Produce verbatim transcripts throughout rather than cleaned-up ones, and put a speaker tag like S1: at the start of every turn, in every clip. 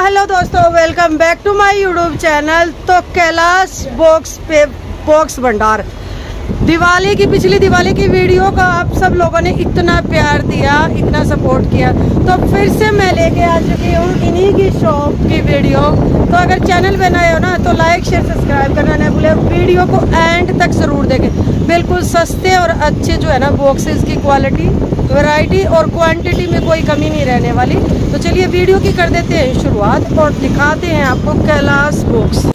S1: Hello दोस्तों, welcome back to my YouTube channel. तो Kailash box पे बॉक्स भंडार दिवाली की पिछली दिवाली की वीडियो का आप सब लोगों ने इतना प्यार दिया, इतना सपोर्ट किया, तो फिर से मैं लेके आ चुकी हूँ इन्हीं की शॉप की वीडियो। तो अगर चैनल पे नए हो ना तो लाइक शेयर सब्सक्राइब करना ना भूले, वीडियो को एंड तक जरूर देखें। बिल्कुल सस्ते और अच्छे जो है ना बॉक्सेस की क्वालिटी, वैरायटी और क्वांटिटी में कोई कमी नहीं रहने वाली। तो चलिए वीडियो की कर देते हैं शुरुआत और दिखाते हैं आपको कैलाश बॉक्स।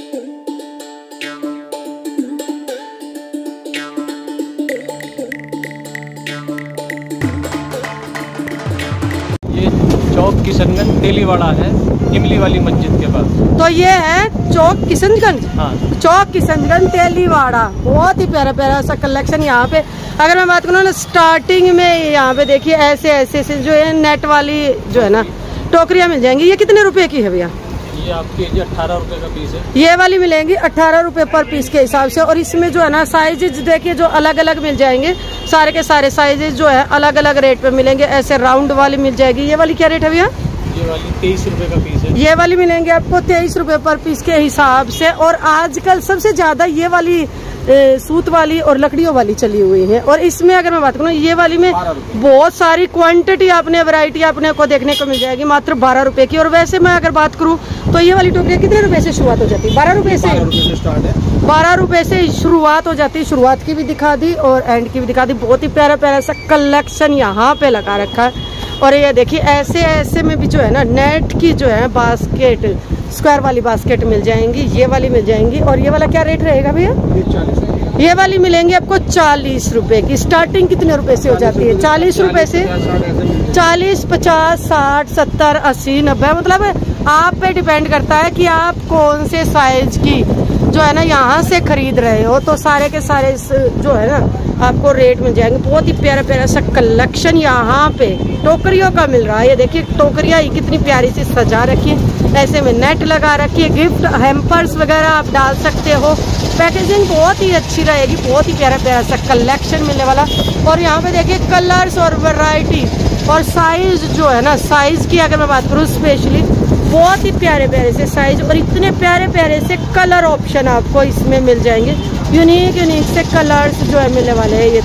S2: ये चौक किशनगंज तेलीवाड़ा है, इमली वाली मस्जिद के पास।
S1: तो ये है चौक किशनगंज।
S2: हाँ,
S1: चौक किशनगंज तेलीवाड़ा। बहुत ही प्यारा प्यारा सा कलेक्शन यहाँ पे। अगर मैं बात करूँ ना स्टार्टिंग में, यहाँ पे देखिए ऐसे ऐसे ऐसे जो है नेट वाली जो है ना टोकरियाँ मिल जाएंगी। ये कितने रुपए की है भैया?
S2: ये आपके ये अठारह रुपए का पीस है।
S1: ये वाली मिलेंगी अठारह रुपए पर पीस के हिसाब से। और इसमें जो है ना साइजेज देखिए जो अलग अलग मिल जाएंगे, सारे के सारे साइजेज जो है अलग अलग रेट पे मिलेंगे। ऐसे राउंड वाली मिल जाएगी। ये वाली क्या रेट है भैया?
S2: ये वाली तेईस रुपए का पीस है।
S1: ये वाली मिलेंगे आपको तेईस रुपए पर पीस के हिसाब से। और आजकल सबसे ज्यादा ये वाली ए, सूत वाली और लकड़ियों वाली चली हुई है। और इसमें अगर मैं बात करूँ ये वाली में बहुत सारी क्वांटिटी आपने वैरायटी आपने को देखने को मिल जाएगी मात्र बारह रुपए की। और वैसे मैं अगर बात करूँ तो ये वाली टोकरी कितने रुपए से शुरुआत हो जाती है? बारह रुपए से बारह रुपए से शुरुआत हो जाती है। शुरुआत की भी दिखा दी और एंड की भी दिखा दी। बहुत ही प्यारा प्यारा सा कलेक्शन यहाँ पे लगा रखा है। और ये देखिए ऐसे ऐसे में भी जो है ना नेट की जो है बास्केट, स्क्वायर वाली बास्केट मिल जाएंगी। ये वाली मिल जाएंगी। और ये वाला क्या रेट रहेगा भैया? ये वाली मिलेंगी आपको चालीस रुपए की। स्टार्टिंग कितने रुपए से हो जाती है? चालीस रुपए से चालीस, पचास, साठ, सत्तर, अस्सी, नब्बे। मतलब आप पे डिपेंड करता है कि आप कौन से साइज की जो है ना यहाँ से खरीद रहे हो। तो सारे के सारे जो है ना आपको रेट मिल जाएंगे। बहुत ही प्यारा प्यारा सा कलेक्शन यहाँ पे टोकरियों का मिल रहा है। ये देखिए टोकरियाँ ही कितनी प्यारी सी सजा रखी है, ऐसे में नेट लगा रखी है। गिफ्ट हैम्पर्स वगैरह आप डाल सकते हो। पैकेजिंग बहुत ही अच्छी रहेगी। बहुत ही प्यारा प्यारा सा कलेक्शन मिलने वाला। और यहाँ पे देखिए कलर्स और वैरायटी और साइज जो है ना, साइज की अगर मैं बात करूँ स्पेशली बहुत ही प्यारे प्यारे से साइज और इतने प्यारे प्यारे से कलर ऑप्शन आपको इसमें मिल जाएंगे। यूनिक यूनिक से कलर्स जो है मिलने वाले हैं। ये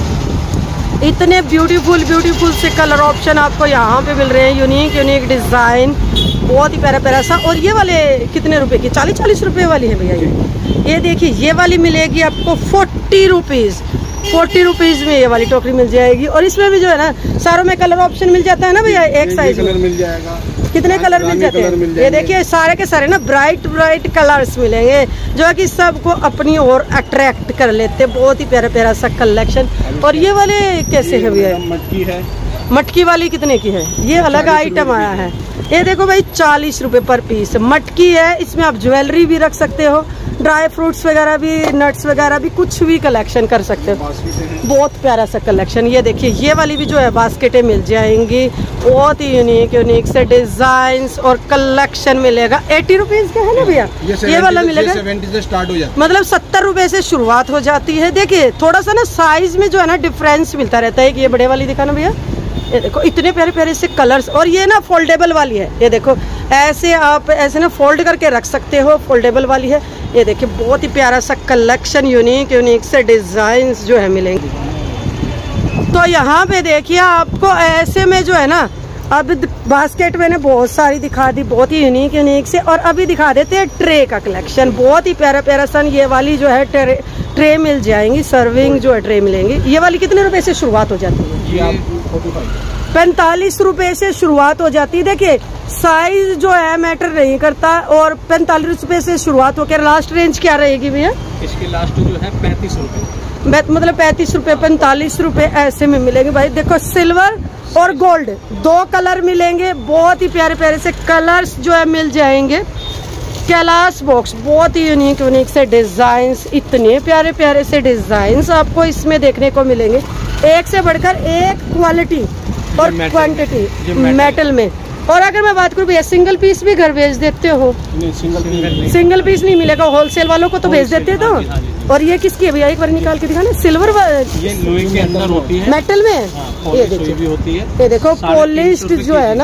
S1: देखिए इतने ब्यूटीफुल ब्यूटीफुल से कलर ऑप्शन आपको यहाँ पे मिल रहे हैं। यूनिक यूनिक डिजाइन, बहुत ही प्यारा प्यारा सा। और ये वाले कितने रुपए की? चालीस चालीस रुपए वाली है भैया ये। ये देखिए ये वाली मिलेगी आपको फोर्टी रुपीज। फोर्टी रुपीज में ये वाली टोकरी मिल जाएगी। और इसमें भी जो है ना सारों में कलर ऑप्शन मिल जाता है ना भैया, एक साइज में
S3: मिल जाएगा।
S1: कितने कलर मिल जाते हैं? ये देखिए सारे के सारे ना ब्राइट ब्राइट कलर्स मिलेंगे जो कि सबको अपनी ओर अट्रैक्ट कर लेते हैं। बहुत ही प्यारा प्यारा सा कलेक्शन। और ये वाले कैसे है भैया?
S3: मटकी है।
S1: मटकी वाली कितने की है? ये अलग आइटम आया है। ये देखो भाई चालीस रुपए पर पीस मटकी है। इसमें आप ज्वेलरी भी रख सकते हो, ड्राई फ्रूट्स वगैरह भी, नट्स वगैरह भी, कुछ भी कलेक्शन कर सकते हो। बहुत प्यारा सा कलेक्शन। ये देखिए ये वाली भी जो है बास्केटें मिल जाएंगी। बहुत ही यूनिक यूनिक से डिजाइन और कलेक्शन मिलेगा। एटी रुपीज का है ना भैया? ये वाला मिलेगा
S3: सेवेंटी से स्टार्ट हो जाता है।
S1: मतलब सत्तर रुपए से शुरुआत हो जाती है। देखिए थोड़ा सा ना साइज में जो है ना डिफरेंस मिलता रहता है। कि ये बड़े वाली दिखाना भैया, ये देखो इतने प्यारे प्यारे से कलर्स। और ये ना फोल्डेबल वाली है। ये देखो ऐसे आप ऐसे ना फोल्ड करके रख सकते हो, फोल्डेबल वाली है। ये देखिए बहुत ही प्यारा सा कलेक्शन, यूनिक यूनिक से डिजाइन्स जो है मिलेंगे। तो यहाँ पे देखिए आपको ऐसे में जो है ना अब बास्केट मैंने बहुत सारी दिखा दी, बहुत ही यूनिक यूनिक से। और अभी दिखा देते हैं ट्रे का कलेक्शन। बहुत ही प्यारा प्यारा सन ये वाली जो है ट्रे, ट्रे मिल जाएंगी। सर्विंग जो है ट्रे मिलेंगी। ये वाली कितने रुपए से शुरुआत हो जाती है? पैंतालीस रुपए से शुरुआत हो जाती है। देखिए साइज जो है मैटर नहीं करता। और पैंतालीस रुपए से शुरुआत होकर लास्ट रेंज क्या रहेगी भैया?
S2: इसकी लास्ट जो है पैंतीस रुपए।
S1: मतलब पैंतीस रुपए, पैंतालीस रुपए ऐसे में मिलेंगे भाई। देखो सिल्वर और गोल्ड दो कलर मिलेंगे। बहुत ही प्यारे प्यारे से कलर्स जो है मिल जाएंगे। कैलाश बॉक्स बहुत ही यूनिक यूनिक से डिजाइन्स, इतने प्यारे प्यारे से डिजाइन्स आपको इसमें देखने को मिलेंगे। एक से बढ़कर एक क्वालिटी और क्वांटिटी मेटल में। और अगर मैं बात करूँ भैया सिंगल पीस भी घर भेज देते हो?
S3: नहीं, सिंगल पीस
S1: सिंगल पीस नहीं मिलेगा। होलसेल वालों को तो भेज देते तो। और ये किसकी है भैया? एक बार निकाल के दिखाना। सिल्वर
S2: ये लोहे के अंदर होती है,
S1: मेटल में।
S2: हाँ, ये देखिए भी होती है।
S1: ये देखो पॉलिश्ड जो है ना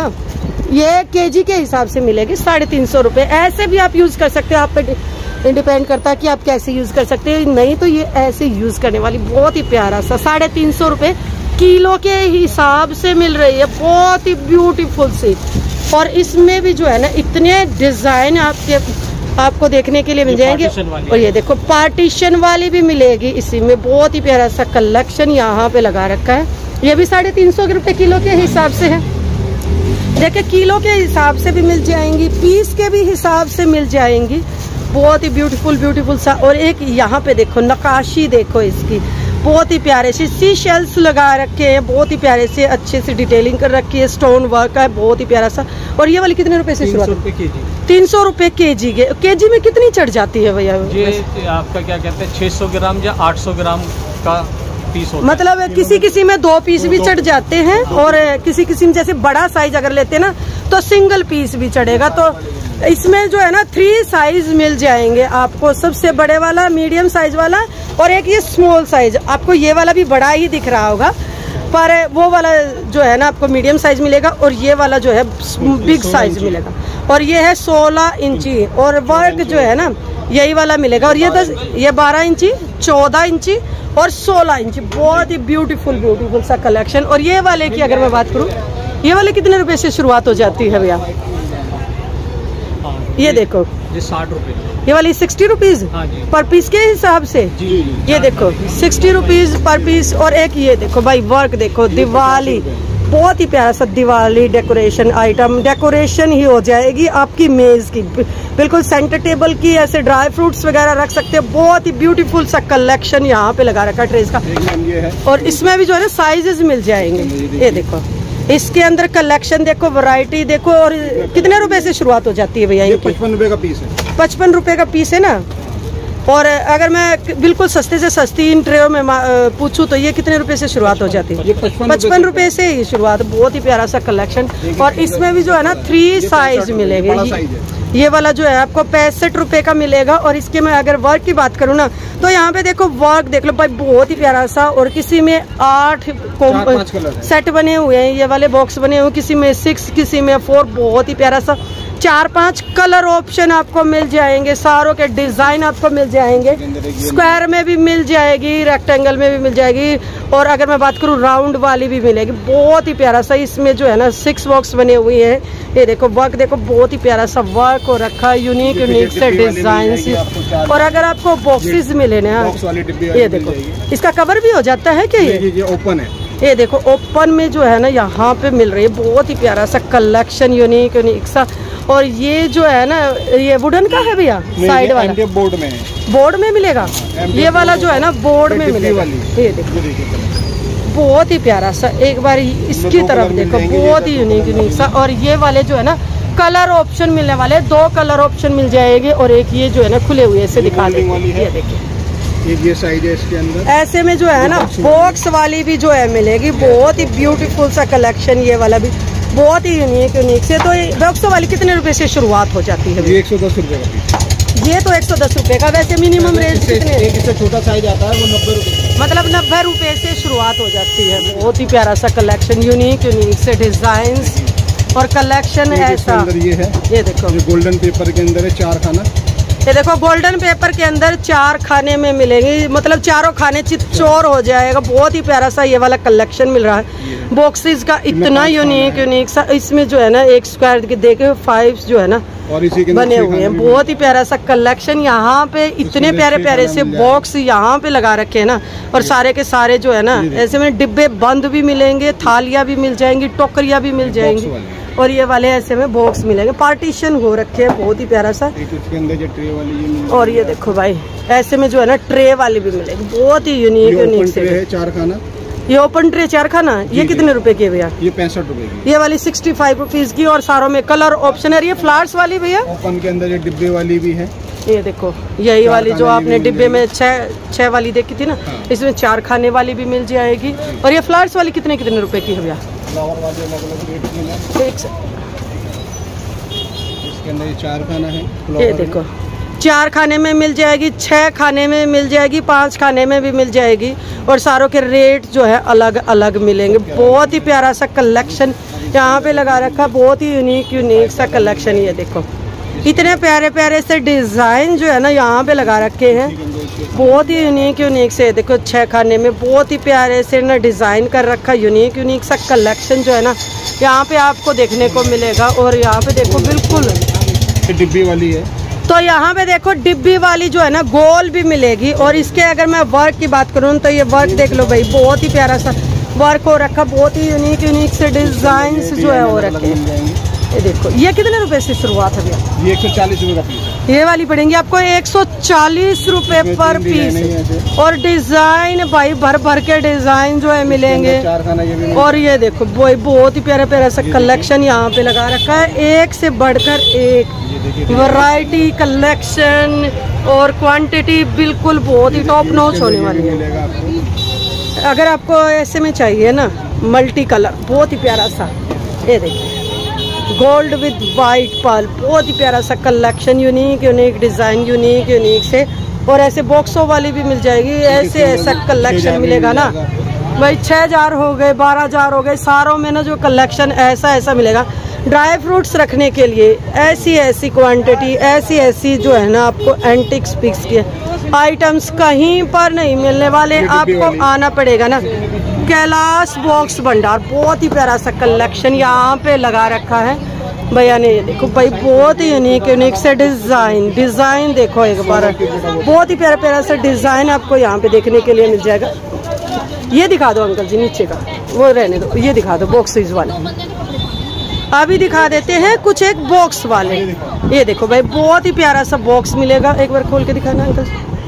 S1: ये केजी के हिसाब से मिलेगी साढ़े तीन सौ रुपये। ऐसे भी आप यूज़ कर सकते हो, आप पे डिपेंड करता है कि आप कैसे यूज़ कर सकते हो। नहीं तो ये ऐसे यूज़ करने वाली बहुत ही प्यारा सा साढ़े तीन सौ रुपये किलो के हिसाब से मिल रही है, बहुत ही ब्यूटीफुल सी। और इसमें भी जो है ना इतने डिज़ाइन आपके आपको देखने के लिए मिल जाएंगे। और ये देखो पार्टीशन वाली भी मिलेगी इसी में, बहुत ही प्यारा सा कलेक्शन यहाँ पे लगा रखा है। ये भी साढ़े तीन सौ रुपये किलो के हिसाब से है। देखिए किलो के हिसाब से भी मिल जाएंगी, पीस के भी हिसाब से मिल जाएंगी, बहुत ही ब्यूटीफुल ब्यूटीफुल सा। और एक यहाँ पे देखो नक्काशी देखो इसकी, बहुत ही प्यारे से सी शेल्स लगा रखे हैं, बहुत ही प्यारे से अच्छे से डिटेलिंग कर रखी है, स्टोन वर्क का है, बहुत ही प्यारा सा। और ये वाली कितने रुपए से शुरुआत? तीन सौ रुपए के जी के। के जी में कितनी चढ़ जाती है भैया?
S2: ये आपका क्या कहते हैं छह सौ ग्राम या आठ सौ ग्राम का पीस होता
S1: मतलब है। किसी किसी में दो पीस भी चढ़ जाते हैं और किसी किसी में जैसे बड़ा साइज अगर लेते हैं ना तो सिंगल पीस भी चढ़ेगा। तो इसमें जो है ना थ्री साइज मिल जाएंगे आपको, सबसे बड़े वाला, मीडियम साइज वाला और एक ये स्मॉल साइज। आपको ये वाला भी बड़ा ही दिख रहा होगा पर वो वाला जो है ना आपको मीडियम साइज मिलेगा और ये वाला जो है बिग साइज मिलेगा। और ये है सोलह इंची और वर्क जो है ना यही वाला मिलेगा। और ये दस ये बारह इंची, चौदह इंची और सोलह इंची, बहुत ही ब्यूटीफुल ब्यूटीफुल सा कलेक्शन। और ये वाले की अगर मैं बात करूँ, ये वाले कितने रुपए से शुरुआत हो जाती है भैया? ये देखो
S2: ये साठ रुपए,
S1: ये वाली सिक्सटी रुपीज पर पीस के हिसाब से।
S2: जी, जी,
S1: ये देखो सिक्सटी रुपीज पर पीस। और एक ये देखो भाई वर्क देखो, दिवाली, बहुत ही प्यारा सा दिवाली डेकोरेशन आइटम, डेकोरेशन ही हो जाएगी आपकी मेज की, बिल्कुल सेंटर टेबल की। ऐसे ड्राई फ्रूट्स वगैरह रख सकते हैं, बहुत ही ब्यूटीफुल सा कलेक्शन यहाँ पे लगा रखा है ट्रेस का। और इसमें भी जो है ना साइजेस मिल जाएंगे। ये देखो इसके अंदर कलेक्शन देखो, वैरायटी देखो। और कितने रुपए से शुरुआत हो जाती है भैया?
S3: ये पचपन रुपए का पीस है।
S1: पचपन रुपए का पीस है ना। और अगर मैं बिल्कुल सस्ते से सस्ती इन ट्रेयों में पूछूं तो ये कितने रुपए से शुरुआत हो जाती है? पचपन रुपए से ही शुरुआत। बहुत ही प्यारा सा कलेक्शन। और इसमें भी जो है ना थ्री साइज मिलेंगे। ये वाला जो है आपको पैंसठ रुपए का मिलेगा। और इसके मैं अगर वर्क की बात करूँ ना तो यहाँ पे देखो वर्क देख लो भाई, बहुत ही प्यारा सा। और किसी में आठ सेट बने हुए हैं, ये वाले बॉक्स बने हुए, किसी में सिक्स, किसी में फोर, बहुत ही प्यारा सा। चार पांच कलर ऑप्शन आपको मिल जाएंगे, सारों के डिजाइन आपको मिल जाएंगे। स्क्वायर में भी मिल जाएगी, रेक्टेंगल में भी मिल जाएगी। और अगर मैं बात करूँ राउंड वाली भी मिलेगी, बहुत ही प्यारा सा। इसमें जो है ना सिक्स बॉक्स बने हुए हैं। ये देखो वर्क देखो, बहुत ही प्यारा सा वर्क हो रखा है, यूनिक यूनिक से डिजाइन। और अगर आपको बॉक्सेस मिले ना, ये देखो इसका कवर भी हो जाता है क्या? ये
S3: ओपन है।
S1: ये देखो ओपन में जो है ना यहाँ पे मिल रही है, बहुत ही प्यारा सा कलेक्शन, यूनिक यूनिक सा। और ये जो है ना ये वुडन का है भैया, साइड वाला
S3: बोर्ड में है।
S1: बोर्ड में मिलेगा। ये वाला जो है ना बोर्ड में मिलेगा। ये देखो बहुत ही प्यारा सा, एक बार इसकी तरफ देखो, बहुत ही यूनिक यूनिक सा। और ये वाले जो है ना कलर ऑप्शन मिलने वाले, दो कलर ऑप्शन मिल जाएंगे। और एक ये जो है ना खुले हुए से दिखा देंगे, ये देखिए
S3: एक ये साइज है इसके अंदर।
S1: ऐसे में जो है ना बॉक्स वाली भी जो है मिलेगी, बहुत ही ब्यूटीफुल सा कलेक्शन। ये वाला भी बहुत ही यूनिक यूनिक से। तो बॉक्स वाली कितने रुपए से शुरुआत हो जाती है?
S3: ये एक सौ दस रुपए का पीस।
S1: ये तो एक सौ दस रुपए का। वैसे मिनिमम रेंज कितने?
S3: एक इससे छोटा साइज आता है वो नब्बे रुपए,
S1: मतलब नब्बे रुपए से शुरुआत हो जाती है। बहुत ही प्यारा सा कलेक्शन, यूनिक यूनिक से डिजाइन और कलेक्शन ऐसा।
S3: ये है,
S1: ये देखो
S3: गोल्डन पेपर के अंदर है चार खाना।
S1: ये देखो गोल्डन पेपर के अंदर चार खाने में मिलेंगे, मतलब चारों खाने चितचौर हो जाएगा। बहुत ही प्यारा सा ये वाला कलेक्शन मिल रहा है बॉक्सेस का, इतना यूनिक यूनिक सा। इसमें जो है ना एक स्क्वायर के देखे फाइव जो है ना
S3: और इसी के
S1: बने हुए हैं, बहुत ही प्यारा सा कलेक्शन। यहाँ पे इतने प्यारे प्यारे से बॉक्स यहाँ पे लगा रखे हैं ना। और सारे के सारे जो है ना ऐसे में डिब्बे बंद भी मिलेंगे, थालियां भी मिल जाएंगी, टोकरियां भी मिल जाएंगी। और ये वाले ऐसे में बॉक्स मिलेंगे, पार्टीशन हो रखे हैं, बहुत ही प्यारा सा।
S3: इसके अंदर जो ट्रे वाली ये
S1: और ये देखो भाई ऐसे में जो है ना ट्रे वाली भी मिलेगी, बहुत ही यूनिक यूनिक से है।
S3: चार खाना,
S1: ये ओपन ट्रे चार खाना, ये कितने रुपए की है भैया?
S3: ये पैंसठ रुपए की।
S1: ये वाली सिक्सटी फाइव रुपीज की। और सारों में कलर ऑप्शन है। ये फ्लावर्स वाली भैया
S3: ओपन के अंदर ये डिब्बे वाली भी है।
S1: ये देखो यही वाली जो आपने डिब्बे में छह छह वाली देखी थी ना, इसमें चार खाने वाली भी मिल जाएगी। और ये फ्लावर्स वाली कितने कितने रुपए की है भैया?
S3: फ्लावर वाली अलग अलग रेट की है। इसके अंदर ये चार खाना है।
S1: ये देखो चार खाने में मिल जाएगी, छह खाने में मिल जाएगी, पांच खाने में भी मिल जाएगी। और सारों के रेट जो है अलग अलग मिलेंगे। बहुत ही प्यारा सा कलेक्शन यहाँ पे लगा रखा, बहुत ही यूनिक यूनिक सा कलेक्शन। ये देखो इतने प्यारे प्यारे से डिज़ाइन जो है ना यहाँ पे लगा रखे हैं, बहुत ही यूनिक यूनिक से। देखो छह खाने में बहुत ही प्यारे से ना डिज़ाइन कर रखा, यूनिक यूनिक सा कलेक्शन जो है ना यहाँ पे आपको देखने को मिलेगा। और यहाँ पे देखो बिल्कुल
S3: डिब्बी वाली है,
S1: तो यहाँ पे देखो डिब्बी वाली जो है ना गोल भी मिलेगी। और इसके अगर मैं वर्क की बात करूँ तो ये वर्क देख लो भाई, बहुत ही प्यारा सा वर्क हो रखा, बहुत ही यूनिक यूनिक से डिजाइन जो है हो रखे हैं। ये देखो ये कितने रुपए से शुरुआत है भैया?
S3: ये एक सौ चालीस रुपए का पीस है।
S1: ये वाली पड़ेंगी आपको एक सौ चालीस रुपए पर पीस। और डिजाइन भाई भर भर के डिजाइन जो है मिलेंगे।
S3: चार खाना ये भी।
S1: और ये देखो भाई बहुत ही प्यारा प्यारा सा कलेक्शन यहाँ पे लगा रखा है, एक से बढ़कर एक वैरायटी कलेक्शन और क्वांटिटी बिल्कुल बहुत ही टॉप नॉच होने वाली है। अगर आपको ऐसे में चाहिए ना मल्टी कलर, बहुत ही प्यारा सा, ये देखिए गोल्ड विद वाइट पर्ल, बहुत ही प्यारा सा collection, unique unique design, unique unique से। और ऐसे बॉक्सों वाली भी मिल जाएगी, ऐसे ऐसा कलेक्शन मिलेगा ना भाई। छः हजार हो गए, बारह हजार हो गए, सारों में ना जो कलेक्शन ऐसा ऐसा मिलेगा। ड्राई फ्रूट्स रखने के लिए ऐसी ऐसी क्वांटिटी, ऐसी ऐसी जो है ना आपको एंटिक्स पिक्स के आइटम्स कहीं पर नहीं मिलने वाले, आपको आना पड़ेगा ना कैलाश बॉक्स भंडार। बहुत ही प्यारा सा कलेक्शन यहाँ पे लगा रखा है भैया ने। ये देखो भाई बहुत ही यूनिक यूनिक से डिजाइन, डिजाइन देखो एक बार, बहुत ही प्यारा प्यारा सा डिजाइन आपको यहाँ पे देखने के लिए मिल जाएगा। ये दिखा दो अंकल जी नीचे का, वो रहने दो, ये दिखा दो बॉक्सेस वाले। अभी दिखा देते हैं कुछ एक बॉक्स वाले। ये देखो भाई बहुत ही प्यारा सा बॉक्स मिलेगा, एक बार खोल के दिखाना अंकल।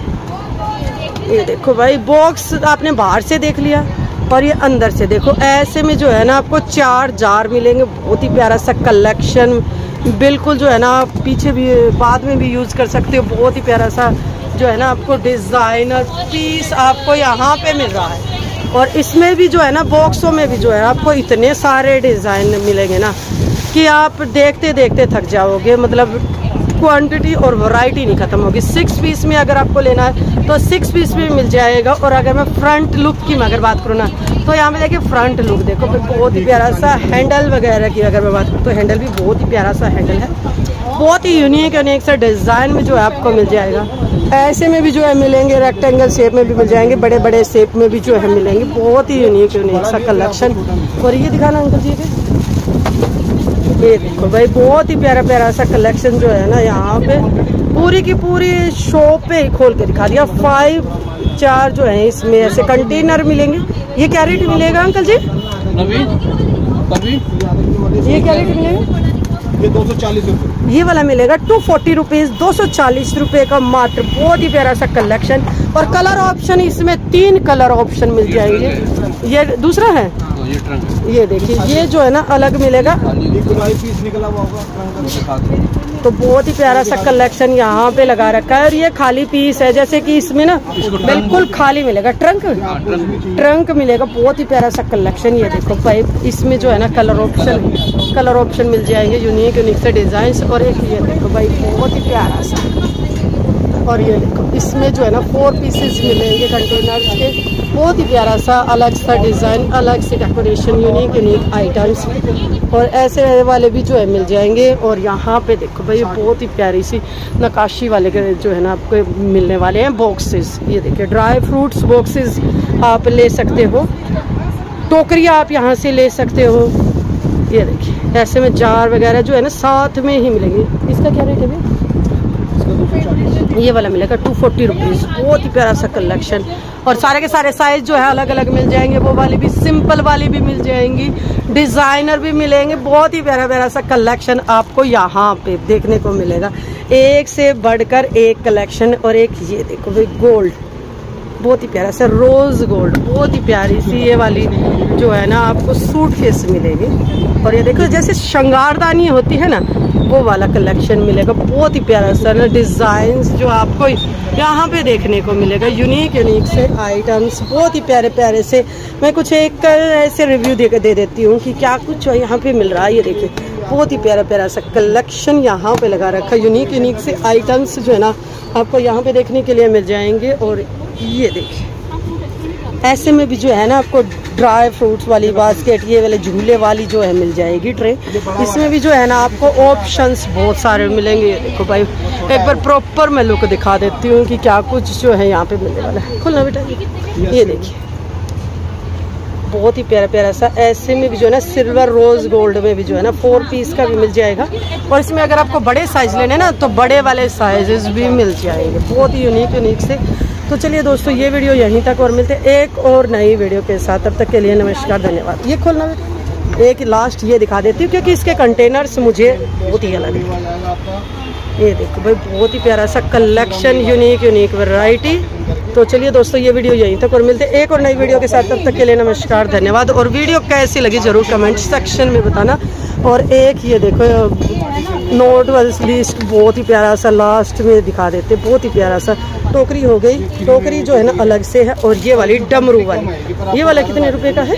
S1: ये देखो भाई बॉक्स आपने बाहर से देख लिया और ये अंदर से देखो, ऐसे में जो है ना आपको चार जार मिलेंगे। बहुत ही प्यारा सा कलेक्शन, बिल्कुल जो है ना पीछे भी बाद में भी यूज कर सकते हो। बहुत ही प्यारा सा जो है ना आपको डिजाइनर पीस आपको यहाँ पे मिल रहा है। और इसमें भी जो है ना बॉक्सों में भी जो है आपको इतने सारे डिजाइन मिलेंगे ना कि आप देखते देखते थक जाओगे। मतलब क्वांटिटी और वैरायटी नहीं खत्म होगी। सिक्स पीस में अगर आपको लेना है तो सिक्स पीस में मिल जाएगा। और अगर मैं फ्रंट लुक की मैं अगर बात करूँ ना तो यहाँ पे देखिए फ्रंट लुक देखो बहुत ही प्यारा सा हैंडल वगैरह की अगर मैं बात करूँ तो हैंडल भी बहुत ही प्यारा सा हैंडल है। बहुत ही यूनिक यूनिक सा डिज़ाइन में जो है आपको मिल जाएगा। ऐसे में भी जो है मिलेंगे, रेक्टेंगल शेप में भी मिल जाएंगे, बड़े बड़े शेप में भी जो है मिलेंगे। बहुत ही यूनिक यूनिक सा कलेक्शन। और ये दिखाना अंकल जी, ये देखो भाई बहुत ही प्यारा प्यारा सा कलेक्शन जो है ना यहाँ पे पूरी की पूरी शॉप पे ही खोल के दिखा दिया। फाइव चार जो है इसमें ऐसे कंटेनर मिलेंगे। ये क्या रेट मिलेगा अंकल जी?
S3: अभी अभी
S1: ये क्या रेट मिलेगा?
S3: ये दो सौ चालीस रुपये।
S1: ये वाला मिलेगा टू फोर्टी रुपीज, दो सौ चालीस रुपए का मात्र। बहुत ही प्यारा सा कलेक्शन। और कलर ऑप्शन इसमें तीन कलर ऑप्शन मिल जाएंगे। ये दूसरा है,
S3: ये ट्रंक,
S1: ये देखिए ये जो है ना अलग मिलेगा।
S3: पीस निकला हुआ होगा।
S1: तो बहुत ही प्यारा सा कलेक्शन यहाँ पे लगा रखा है। और ये खाली पीस है, जैसे कि इसमें ना बिल्कुल खाली मिलेगा। ट्रंक ट्रंक मिलेगा। बहुत ही प्यारा सा कलेक्शन। ये देखो भाई इसमें जो है ना कलर ऑप्शन कलर ऑप्शन मिल जाएंगे, यूनिक यूनिक से डिजाइन। और एक ये देखो भाई बहुत ही प्यारा सा। और ये देखो इसमें जो है ना फोर पीसेस मिलेंगे कंटेनर्स के। बहुत ही प्यारा सा अलग सा डिज़ाइन, अलग से डेकोरेशन, यूनिक यूनिक आइटम्स। और ऐसे वाले भी जो है मिल जाएंगे। और यहाँ पे देखो भाई बहुत ही प्यारी सी नक्काशी वाले के जो है ना आपको मिलने वाले हैं बॉक्सेस। ये देखिए ड्राई फ्रूट्स बॉक्सेस आप ले सकते हो, टोकरियाँ आप यहाँ से ले सकते हो। ये देखिए ऐसे में जार वगैरह जो है ना साथ में ही मिलेंगे। इसका क्या रेट है भैया? ये वाला मिलेगा टू फोर्टी रुपीज़। बहुत ही प्यारा सा कलेक्शन। और सारे के सारे साइज जो है अलग अलग मिल जाएंगे। वो वाली भी सिंपल वाली भी मिल जाएंगी, डिज़ाइनर भी मिलेंगे। बहुत ही प्यारा प्यारा सा कलेक्शन आपको यहाँ पे देखने को मिलेगा। एक से बढ़कर एक कलेक्शन। और एक ये देखो भाई गोल्ड, बहुत ही प्यारा सा रोज गोल्ड, बहुत ही प्यारी सी ये वाली जो है ना आपको सूटकेस मिलेगी। और ये देखो जैसे श्रृंगारदानी होती है ना वो वाला कलेक्शन मिलेगा। बहुत ही प्यारा सा ना डिजाइन जो आपको यहाँ पे देखने को मिलेगा। यूनिक यूनिक से आइटम्स, बहुत ही प्यारे प्यारे से। मैं कुछ एक ऐसे रिव्यू दे दे देती हूँ कि क्या कुछ यहाँ पे मिल रहा है। ये देखिए बहुत ही प्यारा प्यारा सा कलेक्शन यहाँ पे लगा रखा। यूनिक यूनिक से आइटम्स जो है ना आपको यहाँ पे देखने के लिए मिल जाएंगे। और ये देखिए ऐसे में भी जो है ना आपको ड्राई फ्रूट्स वाली बास्केट, ये वाले झूले वाली जो है मिल जाएगी ट्रे। इसमें भी जो है ना आपको ऑप्शंस बहुत सारे मिलेंगे। देखो भाई एक बार प्रॉपर मैं लुक दिखा देती हूँ कि क्या कुछ जो है यहाँ पे मिलने वाला है। खुलना बेटा, ये देखिए बहुत ही प्यारा प्यारा सा। ऐसे में भी जो है ना सिल्वर रोज गोल्ड में भी जो है ना फोर पीस का भी मिल जाएगा। और इसमें अगर आपको बड़े साइज लेने ना तो बड़े वाले साइजेस भी मिल जाएंगे, बहुत ही यूनिक यूनिक से। तो चलिए दोस्तों ये वीडियो यहीं तक और मिलते हैं एक और नई वीडियो के साथ। तब तक के लिए नमस्कार, धन्यवाद। ये खोलना बेटा, एक लास्ट ये दिखा देती हूँ क्योंकि इसके कंटेनर्स मुझे बहुत ही अलग है। ये देखो भाई बहुत ही प्यारा सा कलेक्शन, यूनिक यूनिक वैरायटी। तो चलिए दोस्तों ये वीडियो यहीं तक और मिलते हैं एक और नई वीडियो के साथ। तब तक के लिए नमस्कार, धन्यवाद। और वीडियो कैसी लगी जरूर कमेंट सेक्शन में बताना। और एक ये देखो नोट वाली लिस्ट बहुत ही प्यारा सा लास्ट में दिखा देते, बहुत ही प्यारा सा। टोकरी हो गई, टोकरी जो है ना अलग से है। और ये वाली डमरू वाली, ये वाला कितने रुपए का है?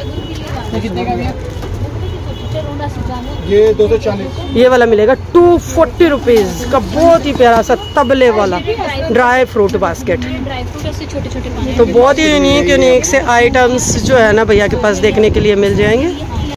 S3: ये दो सौ चालीस।
S1: ये वाला मिलेगा टू फोर्टी रुपीज का, बहुत ही प्यारा सा तबले वाला ड्राई फ्रूट बास्केट। तो बहुत ही यूनिक यूनिक से आइटम्स जो है ना भैया के पास देखने के लिए मिल जाएंगे।